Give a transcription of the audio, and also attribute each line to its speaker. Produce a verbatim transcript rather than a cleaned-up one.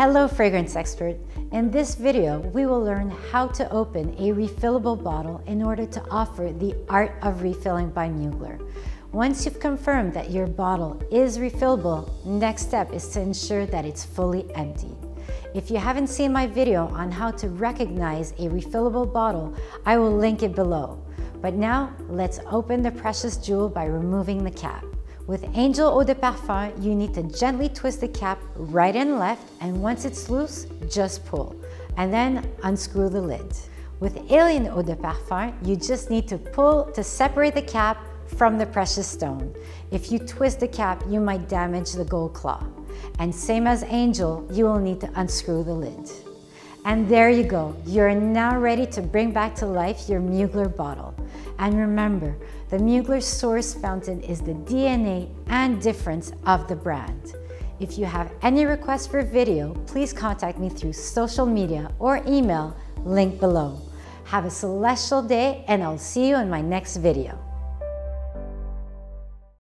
Speaker 1: Hello fragrance expert. In this video, we will learn how to open a refillable bottle in order to offer the art of refilling by Mugler. Once you've confirmed that your bottle is refillable, next step is to ensure that it's fully empty. If you haven't seen my video on how to recognize a refillable bottle, I will link it below. But now, let's open the precious jewel by removing the cap. With Angel Eau de Parfum, you need to gently twist the cap right and left, and once it's loose, just pull, and then unscrew the lid. With Alien Eau de Parfum, you just need to pull to separate the cap from the precious stone. If you twist the cap, you might damage the gold claw. And same as Angel, you will need to unscrew the lid. And there you go, you're now ready to bring back to life your Mugler bottle. And remember, the Mugler Source Fountain is the D N A and difference of the brand. If you have any requests for video, please contact me through social media or email, link below. Have a celestial day, and I'll see you in my next video.